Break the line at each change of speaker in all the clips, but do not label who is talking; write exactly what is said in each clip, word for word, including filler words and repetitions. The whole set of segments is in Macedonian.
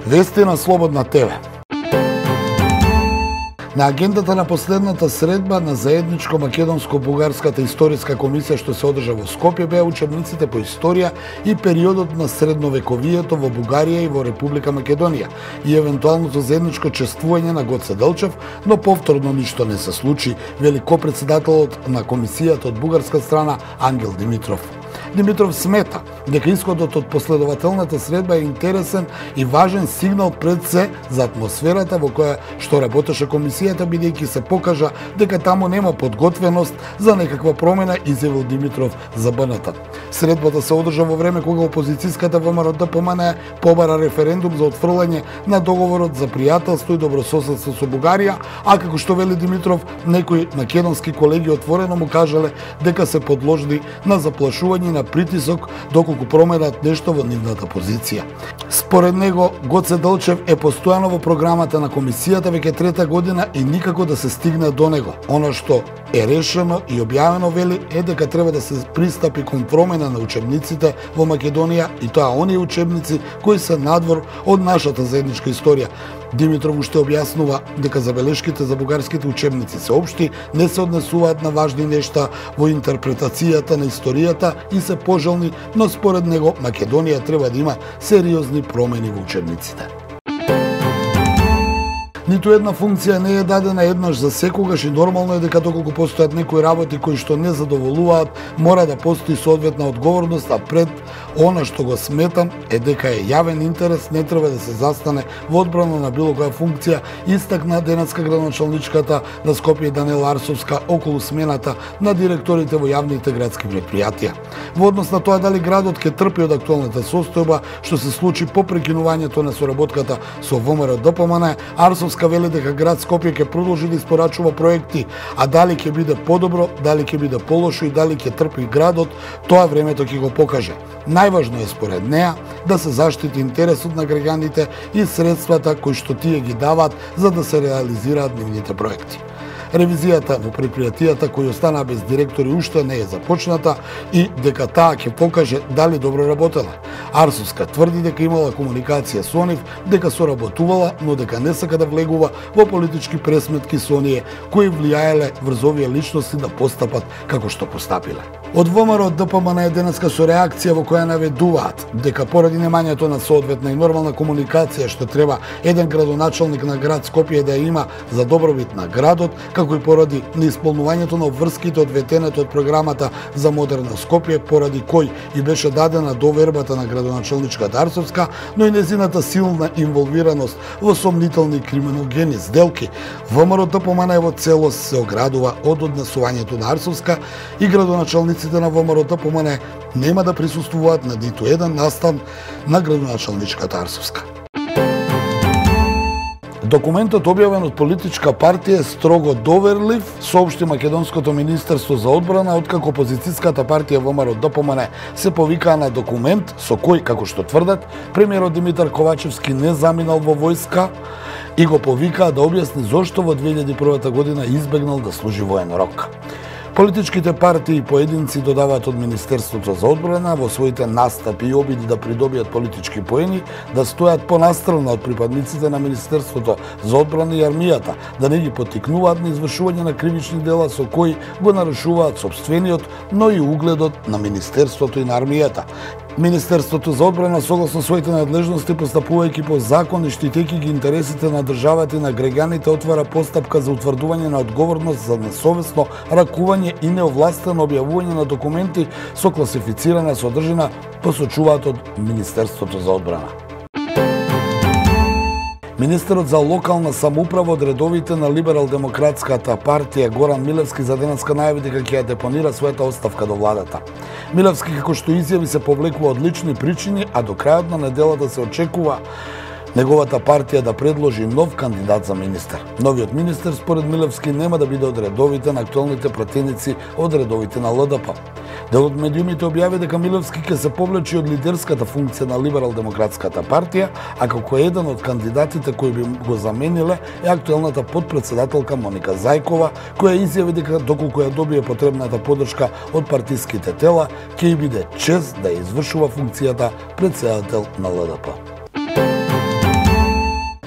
Вести на Слободна ТВ. На агендата на последната средба на заедничко македонско-бугарската историска комисија што се одржа во Скопје беа учебниците по историја и периодот на средновековието во Бугарија и во Република Македонија и евентуалното заедничко чествување на Гоце Делчев, но повторно ништо не се случи, вели копредседателот на комисијата од бугарска страна Ангел Димитров. Димитров смета дека исходот од последователната средба е интересен и важен сигнал пред се за атмосферата во која што работеше комисијата, бидејќи се покажа дека таму нема подготвеност за некаква промена, изјавил Димитров за БНТ. Средбата се одржа во време кога опозицијската ВМРО-ДПМН побара референдум за отфрлање на договорот за пријателство и добрососедство со Бугарија, а како што вели Димитров, некои македонски колеги отворено му кажале дека се подложни на заплашување и на притисок доколку променат нешто во нивната позиција. Според него, Гоце Делчев е постојано во програмата на комисијата веќе трета година и никако да се стигне до него. Оно што е решено и објавено, вели, е дека треба да се пристапи кон промена на учебниците во Македонија, и тоа оние учебници кои се надвор од нашата заедничка историја. Димитров уште објаснува дека забелешките за бугарските учебници се општи, не се однесуваат на важни нешта во интерпретацијата на историјата и се пожелни, но според него Македонија треба да има сериозни промени во учебниците. Ниту една функција не е дадена еднаш за секогаш и нормално е дека доколку постојат некои работи кои што не задоволуваат, мора да постои соодветна одговорност, а пред она што го сметам е дека е јавен интерес, не треба да се застане во одбрана на било која функција, истакна денеска градоначалничката на Скопје Даниела Арсовска околу смената на директорите во јавните градски предпријатија. Во однос на тоа дали градот ќе трпи од актуелната состојба што се случи по прекинувањето на соработката со ВМРО-ДПМН, Арсовска вели дека град Скопје ќе продолжи да испорачува проекти, а дали ќе биде подобро, дали ќе биде полошо и дали ќе трпи градот, тоа времето ќе го покаже. Најважно е според неа да се заштити интересот на граѓаните и средствата кои што тие ги даваат за да се реализираат нивните проекти. Ревизијата во предпријатијата кои останаа без директори уште не е започната и дека таа ќе покаже дали добро работела. Арсовска тврди дека имала комуникација со нив, дека соработувала, но дека не сака да влегува во политички пресметки со оние кои влијаеле врз овие личности да постапат како што постапиле. Од ВМРО-ДПМН е денеска со реакција во која наведуваат дека поради немањето на соодветна и нормална комуникација што треба еден градоначалник на град Скопје да има за добробит на градот, како и поради неисполнувањето на обврските од ветенето од програмата за модерна Скопје, поради кој и беше дадена довербата на градоначалничката Арсовска, но и незината силна инволвираност во сомнителни криминогени сделки, ВМРО-ДПМН во целост се оградува од однесувањето на Арсовска и градоначалниците на ВМРО-ДПМН нема да присуствуваат на ниту еден настан на градоначалничката Арсовска. Документот објавен од политичка партија е строго доверлив, соопшти Македонското министерство за одбрана, откако опозицијската партија ВМРО-ДПМН се повикаа на документ со кој, како што тврдат, премиерот Димитар Ковачевски не заминал во војска и го повикаа да објасни зошто во две илјади и прва година избегнал да служи воен рок. Политичките партии и поединци додаваат од Министерството за одбрана во своите настапи и обиди да придобијат политички поени, да стојат понастрана од припадниците на Министерството за одбрана и армијата, да не ги поттикнуваат на извршување на кривични дела со кои го нарушуваат сопствениот, но и угледот на Министерството и на армијата. Министерството за одбрана, согласно своите надлежности, постапувајќи по закон и штитејќи ги интересите на државата и на граѓаните, отвара постапка за утврдување на одговорност за несовесно ракување и неовластено објавување на документи со класифицирана содржина, посочуваат од Министерството за одбрана. Министерот за локална самоуправа од редовите на Либерал-демократската партија Горан Милевски за денеска најави дека ќе ја депонира својата оставка до владата. Милевски, како што изјави, се повлекува од лични причини, а до крајот на неделата се очекува неговата партија да предложи нов кандидат за министер. Новиот министер, според Милевски, нема да биде од редовите на актуелните пратеници од редовите на ЛДП. Дел од медиумите објави дека Милевски ќе се повлечи од лидерската функција на Либерал-демократската партија, а како еден од кандидатите кои би го замениле е актуелната подпредседателка Моника Зајкова, која изјави дека доколку ја добие потребната поддршка од партиските тела, ќе и биде чест да ја извршува функцијата претседател на ЛДП.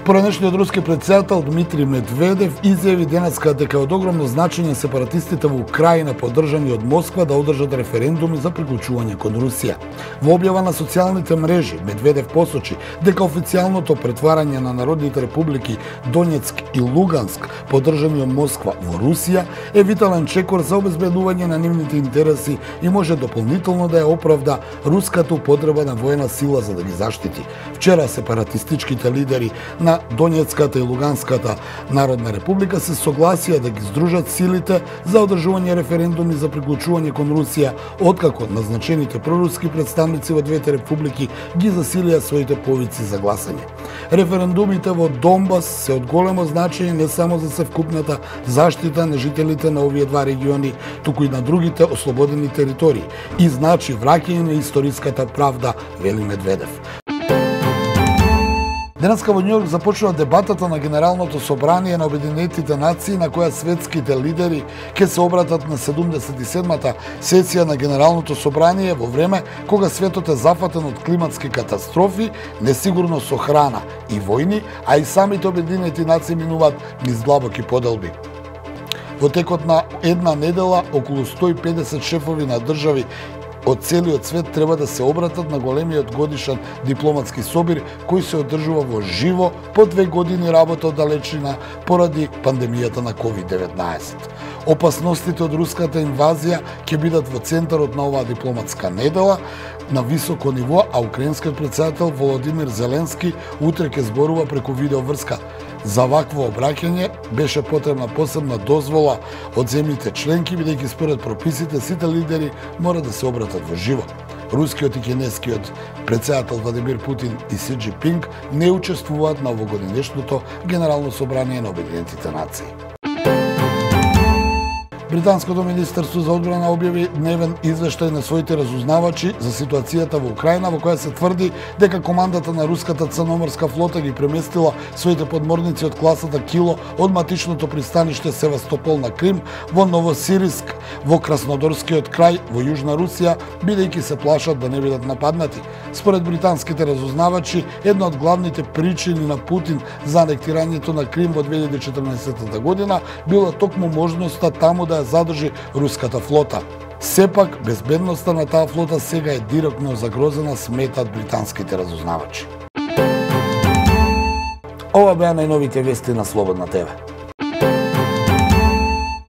Поранешниот руски председател Дмитрий Медведев изјави денеска дека е од огромно значење сепаратистите во Украина, поддржани од Москва, да одржат референдуми за приклучување кон Русија. Во објава на социјалните мрежи, Медведев посочи дека официјалното претварање на народните републики Донецк и Луганск, поддржани од Москва, во Русија, е витален чекор за обезбедување на нивните интереси и може дополнително да ја оправда руската употреба на воена сила за да ги заштити. Вчера сепаратистичките лидери на Донецката и Луганската Народна република се согласија да ги здружат силите за одржување референдуми за приклучување кон Русија, откако назначените проруски представници во двете републики ги засилија своите повици за гласање. Референдумите во Донбас се од големо значење не само за севкупната заштита на жителите на овие два региони, туку и на другите ослободени територии и значи враќање на историската правда, вели Медведев. Денеска во Њујорк започнува дебатата на Генералното собрание на Обединетите нации, на која светските лидери ќе се обратат на седумдесет и седмата сесија на Генералното собрание во време кога светот е зафатен од климатски катастрофи, несигурно со храна и војни, а и самите Обединети нации минуваат низ длабоки поделби. Во текот на една недела, околу сто и педесет шефови на држави од целиот свет треба да се обратат на големиот годишен дипломатски собир кој се одржува во живо по две години работа од далечина поради пандемијата на ковид деветнаесет. Опасностите од руската инвазија ќе бидат во центарот на оваа дипломатска недела на високо ниво, а украинскиот председател Володимир Зеленски утре ќе зборува преку видеоврска. За вакво обраќање беше потребна посебна дозвола од земјите членки, бидејќи според прописите сите лидери мора да се обратат во живо. Рускиот и кинескиот председател Владимир Путин и Си Џинпинг не учествуваат на овогодинешното Генерално собрание на Обединетите нации. Британското министерство за одбрана објави дневен извештај на своите разузнавачи за ситуацијата во Украина, во која се тврди дека командата на руската црноморска флота ги преместила своите подморници од класата Кило од матичното пристаниште Севастопол на Крим во Новосириск во Краснодарскиот крај во Јужна Русија, бидејќи се плашат да не бидат нападнати. Според британските разузнавачи, една од главните причини на Путин за анектирањето на Крим во две илјади и четрнаесетта година била токму можноста таму да ја задржи руската флота. Сепак, безбедноста на таа флота сега е директно загрозена, сметат британските разузнавачи. Ова беа најновите вести на Слободна ТВ.